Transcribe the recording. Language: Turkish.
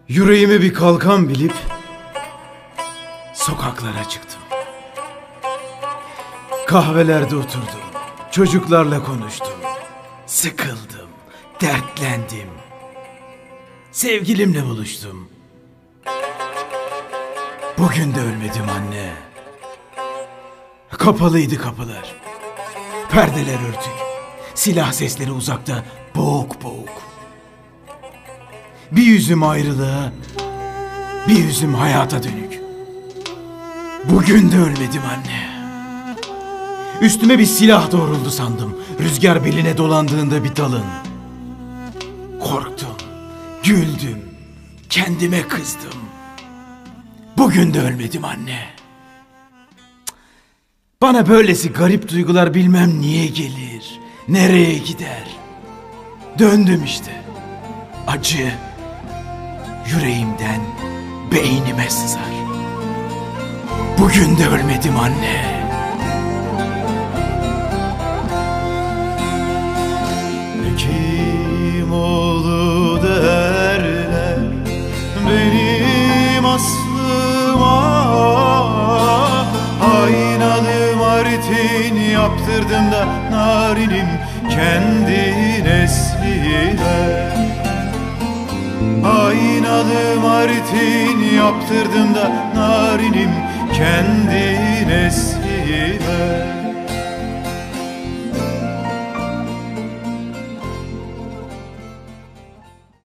Yüreğime bir kalkan bilip sokaklara çıktım. Kahvelerde oturdum, çocuklarla konuştum. Sıkıldım, dertlendim. Sevgilimle buluştum. Bugün de ölmedim anne. Kapalıydı kapılar. Perdeler örtük. Silah sesleri uzakta boğuk boğuk. Bir yüzüm ayrılığa, bir yüzüm hayata dönük. Bugün de ölmedim anne. Üstüme bir silah doğruldu sandım. Rüzgar beline dolandığında bir dalın. Korktum, güldüm, kendime kızdım. Bugün de ölmedim anne. Bana böylesi garip duygular bilmem niye gelir, nereye gider. Döndüm işte. Acı yüreğimden beynime sızar. Bugün de ölmedim anne. Hekimoğlu derler benim aslıma. Aynalı Martin yaptırdım da narinim kendi nesline. Aynalı Martin yaptırdım da narinim kendi nesline.